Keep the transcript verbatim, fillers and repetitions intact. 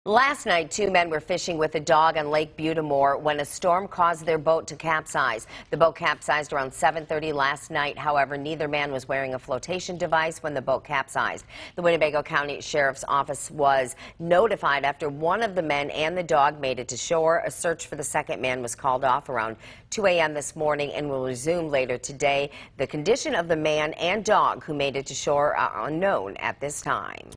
Last night, two men were fishing with a dog on Lake Butte when a storm caused their boat to capsize. The boat capsized around seven thirty last night. However, neither man was wearing a flotation device when the boat capsized. The Winnebago County Sheriff's Office was notified after one of the men and the dog made it to shore. A search for the second man was called off around two a m this morning and will resume later today. The condition of the man and dog who made it to shore are unknown at this time.